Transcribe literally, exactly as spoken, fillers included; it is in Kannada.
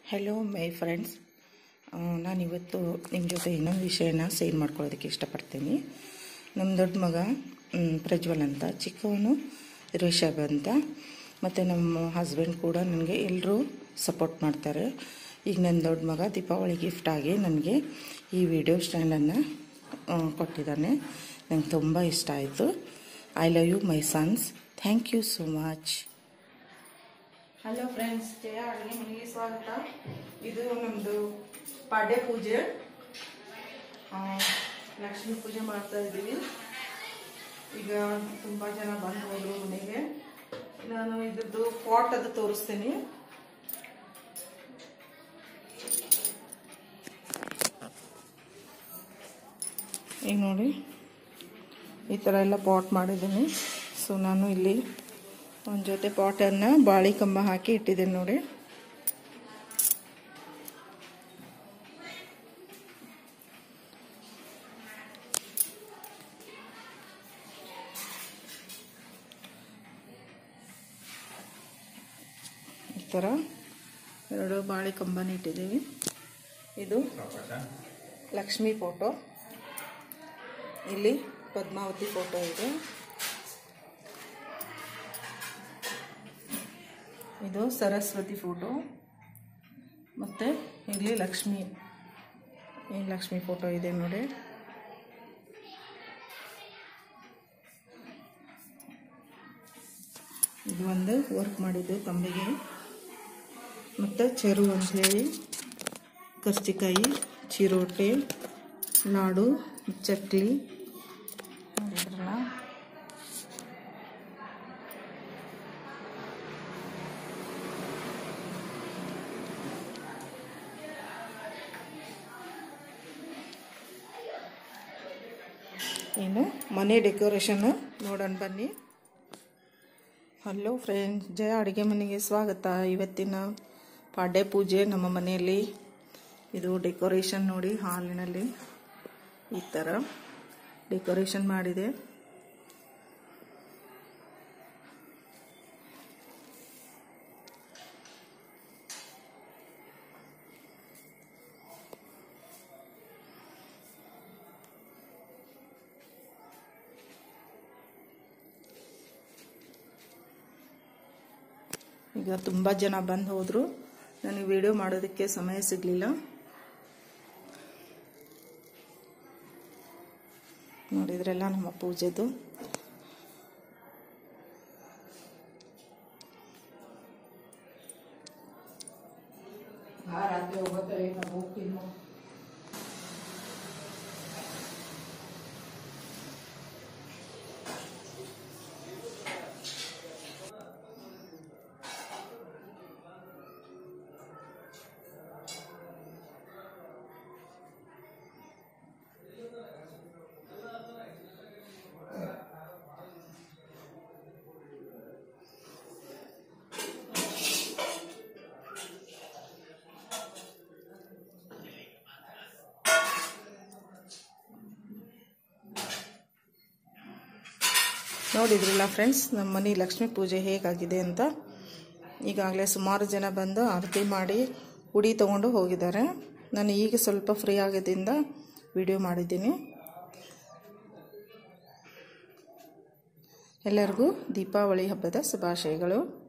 ಹೆಲೋ ಮೈ ಫ್ರೆಂಡ್ಸ್, ನಾನಿವತ್ತು ನಿಮ್ಮ ಜೊತೆ ಇನ್ನೊಂದು ವಿಷಯನ ಶೇರ್ ಮಾಡ್ಕೊಳ್ಳೋದಕ್ಕೆ ಇಷ್ಟಪಡ್ತೀನಿ. ನಮ್ಮ ದೊಡ್ಡ ಮಗ ಪ್ರಜ್ವಲ್ ಅಂತ, ಚಿಕ್ಕವನು ರಿಷಬ್ ಅಂತ, ಮತ್ತು ನಮ್ಮ ಹಸ್ಬೆಂಡ್ ಕೂಡ ನನಗೆ ಎಲ್ಲರೂ ಸಪೋರ್ಟ್ ಮಾಡ್ತಾರೆ. ಈಗ ನನ್ನ ದೊಡ್ಡ ಮಗ ದೀಪಾವಳಿ ಗಿಫ್ಟಾಗಿ ನನಗೆ ಈ ವಿಡಿಯೋ ಸ್ಟ್ಯಾಂಡನ್ನು ಕೊಟ್ಟಿದ್ದಾನೆ. ನಂಗೆ ತುಂಬ ಇಷ್ಟ ಆಯಿತು. I love you my sons. Thank you so much. Hello friends, Jaya ಅಡುಗೆ ಮನೆಗೆ ಸ್ವಾಗತ. ಇದು ನಮ್ಮದು ಪಾಡ್ಯ ಪೂಜೆ, ಲಕ್ಷ್ಮೀ ಪೂಜೆ ಮಾಡ್ತಾ ಇದ್ದೀವಿ. ಈಗ ತುಂಬ ಜನ ಬಂದು ಹೋದ್ರು ಮನೆಗೆ. ನಾನು ಇದ್ರದ್ದು ಪಾಟ್ ಅದು ತೋರಿಸ್ತೀನಿ. ಈಗ ನೋಡಿ, ಈ ಥರ ಎಲ್ಲ ಪಾಟ್ ಮಾಡಿದ್ದೀನಿ. ಸೊ ನಾನು ಇಲ್ಲಿ ಒಂದು ಜೊತೆ ಪಾಟನ್ನು ಬಾಳೆ ಕಂಬ ಹಾಕಿ ಇಟ್ಟಿದ್ದೇನೆ ನೋಡಿ. ಈ ಥರ ಎರಡು ಬಾಳೆ ಕಂಬನ ಇಟ್ಟಿದ್ದೀವಿ. ಇದು ಲಕ್ಷ್ಮಿ ಫೋಟೋ, ಇಲ್ಲಿ ಪದ್ಮಾವತಿ ಫೋಟೋ ಇದೆ. ಇದು ಸರಸ್ವತಿ ಫೋಟೋ, ಮತ್ತು ಇಲ್ಲಿ ಲಕ್ಷ್ಮಿ ಈ ಲಕ್ಷ್ಮಿ ಫೋಟೋ ಇದೆ ನೋಡಿ. ಇದು ಒಂದು ವರ್ಕ್ ಮಾಡಿದ್ದು ತಂಬಿಗೆ, ಮತ್ತು ಚೆರು ಅಂಥೇಳಿ ಕರ್ಚಿಕಾಯಿ, ಚಿರೋಟೆ, ಲಾಡು, ಚಕ್ಲಿ ನೋಡಿದ್ರಲ್ಲ. ಇನ್ನು ಮನೆ ಡೆಕೋರೇಷನ್ ನೋಡೋಣ ಬನ್ನಿ. ಹಲೋ ಫ್ರೆಂಡ್ಸ್, ಜಯ ಅಡುಗೆ ಮನೆಗೆ ಸ್ವಾಗತ. ಇವತ್ತಿನ ಪಾಡ್ಯ ಪೂಜೆ ನಮ್ಮ ಮನೆಯಲ್ಲಿ. ಇದು ಡೆಕೋರೇಷನ್ ನೋಡಿ, ಹಾಲಿನಲ್ಲಿ ಈ ಥರ ಡೆಕೋರೇಷನ್ ಮಾಡಿದೆ. ಈಗ ತುಂಬ ಜನ ಬಂದು ಹೋದರು, ನನಗೆ ವಿಡಿಯೋ ಮಾಡೋದಕ್ಕೆ ಸಮಯ ಸಿಗಲಿಲ್ಲ. ನೋಡಿದ್ರೆಲ್ಲ ನಮ್ಮ ಪೂಜೆದು. ನೋಡಿದ್ರಲ್ಲ ಫ್ರೆಂಡ್ಸ್, ನಮ್ಮ ಮನೆ ಲಕ್ಷ್ಮೀ ಪೂಜೆ ಹೇಗಾಗಿದೆ ಅಂತ. ಈಗಾಗಲೇ ಸುಮಾರು ಜನ ಬಂದು ಆರತಿ ಮಾಡಿ ಉಡಿ ತಗೊಂಡು ಹೋಗಿದ್ದಾರೆ. ನಾನು ಈಗ ಸ್ವಲ್ಪ ಫ್ರೀ ಆಗೋದ್ರಿಂದ ವಿಡಿಯೋ ಮಾಡಿದ್ದೀನಿ. ಎಲ್ಲರಿಗೂ ದೀಪಾವಳಿ ಹಬ್ಬದ ಶುಭಾಶಯಗಳು.